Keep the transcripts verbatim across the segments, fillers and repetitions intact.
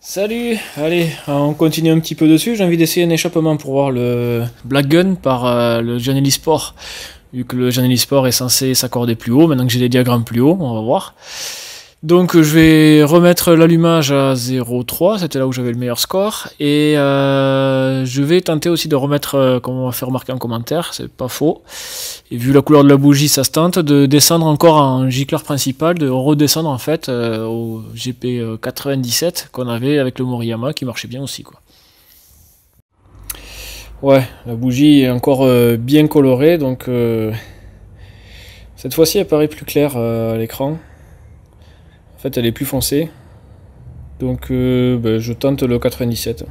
Salut, allez, on continue un petit peu dessus. J'ai envie d'essayer un échappement pour voir le Black Gun par euh, le Janelli Sport. Vu que le Janelli Sport est censé s'accorder plus haut, maintenant que j'ai les diagrammes plus haut, on va voir. Donc je vais remettre l'allumage à zéro virgule trois, c'était là où j'avais le meilleur score. Et euh, je vais tenter aussi de remettre, euh, comme on m'a fait remarquer en commentaire, c'est pas faux. Et vu la couleur de la bougie, ça se tente de descendre encore en gicleur principal, de redescendre en fait euh, au G P quatre-vingt-dix-sept qu'on avait avec le Moriyama qui marchait bien aussi, quoi. Ouais, la bougie est encore euh, bien colorée, donc euh, cette fois-ci elle paraît plus claire euh, à l'écran. En fait elle est plus foncée, donc euh, ben, je tente le quatre-vingt-dix-sept.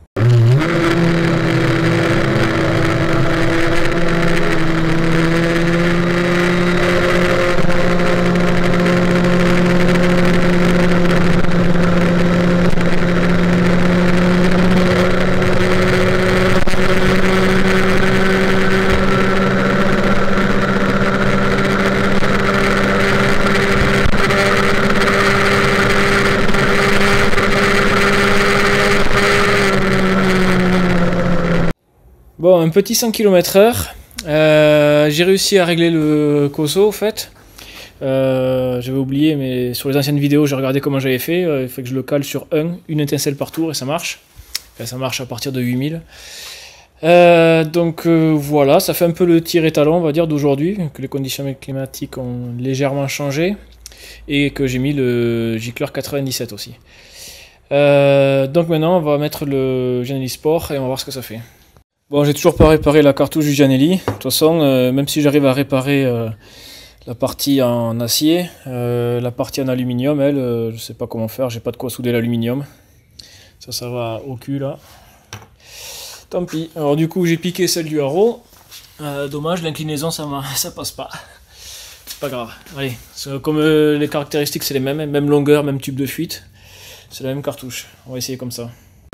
Bon, un petit cent kilomètres heure, euh, j'ai réussi à régler le Koso au fait. Euh, j'avais oublié, mais sur les anciennes vidéos j'ai regardé comment j'avais fait. Euh, il faut que je le cale sur un, une étincelle par tour et ça marche. Enfin, ça marche à partir de huit mille. Euh, donc euh, voilà, ça fait un peu le tir étalon on va dire d'aujourd'hui, que les conditions climatiques ont légèrement changé et que j'ai mis le gicleur quatre-vingt-dix-sept aussi. Euh, donc maintenant on va mettre le Janelli Sport et on va voir ce que ça fait. Bon, j'ai toujours pas réparé la cartouche du Janelli. De toute façon, euh, même si j'arrive à réparer euh, la partie en acier, euh, la partie en aluminium, elle, euh, je sais pas comment faire, j'ai pas de quoi souder l'aluminium. Ça, ça va au cul là. Tant pis. Alors du coup, j'ai piqué celle du haro. Euh, dommage, l'inclinaison, ça, ça passe pas. C'est pas grave. Allez, comme euh, les caractéristiques, c'est les mêmes, même longueur, même tube de fuite. C'est la même cartouche. On va essayer comme ça.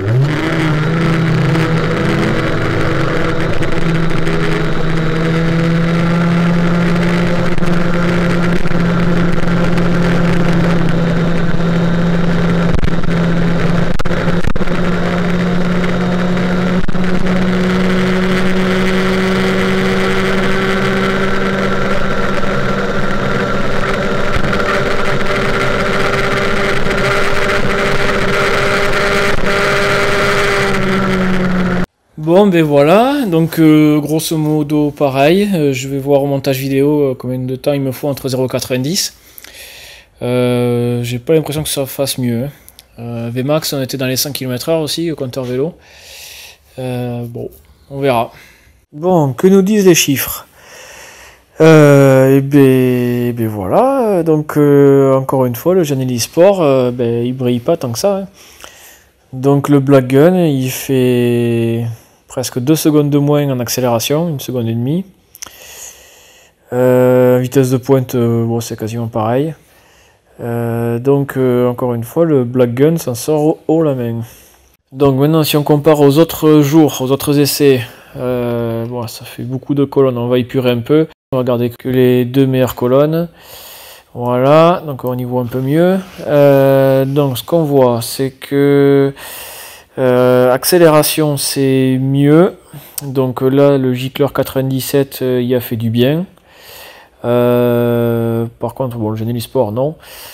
Bon ben voilà, donc euh, grosso modo pareil, euh, je vais voir au montage vidéo euh, combien de temps il me faut entre zéro virgule quatre-vingt-dix. Euh, J'ai pas l'impression que ça fasse mieux. Euh, V max on était dans les cent kilomètres heure aussi, au compteur vélo. Euh, bon, on verra. Bon, que nous disent les chiffres? euh, et, ben, et ben voilà, donc euh, encore une fois le Janelli Sport, euh, ben, il brille pas tant que ça. Hein. Donc le Black Gun il fait presque deux secondes de moins en accélération, une seconde et demie. Euh, vitesse de pointe, euh, bon, c'est quasiment pareil. Euh, donc euh, encore une fois, le Black Gun s'en sort haut, haut la main. Donc maintenant, si on compare aux autres jours, aux autres essais, euh, bon, ça fait beaucoup de colonnes, on va épurer un peu. On va garder que les deux meilleures colonnes. Voilà, donc on y voit un peu mieux. Euh, donc ce qu'on voit, c'est que Euh, accélération c'est mieux, donc là le gicleur quatre-vingt-dix-sept euh, y a fait du bien. Euh, par contre bon, le Janelli Sport non,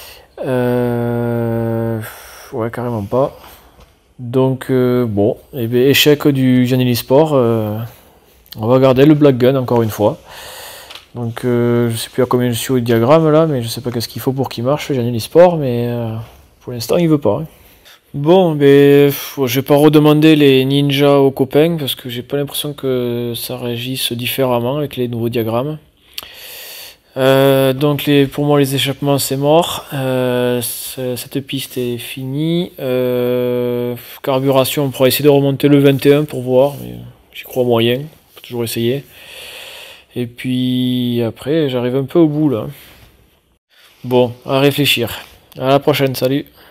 euh, ouais carrément pas. Donc euh, bon, et bien, échec du Janelli Sport. Euh, on va garder le Black Gun encore une fois. Donc euh, je sais plus à combien je suis au diagramme là, mais je sais pas qu'est-ce qu'il faut pour qu'il marche le Janelli Sport, mais euh, pour l'instant il veut pas. Hein. Bon, ben, je vais pas redemander les ninjas aux copains parce que j'ai pas l'impression que ça réagisse différemment avec les nouveaux diagrammes. Euh, donc les, pour moi les échappements c'est mort. Euh, cette piste est finie. Euh, carburation, on pourra essayer de remonter le vingt et un pour voir, mais j'y crois moyen. Faut toujours essayer. Et puis après j'arrive un peu au bout là. Bon, à réfléchir. À la prochaine, salut.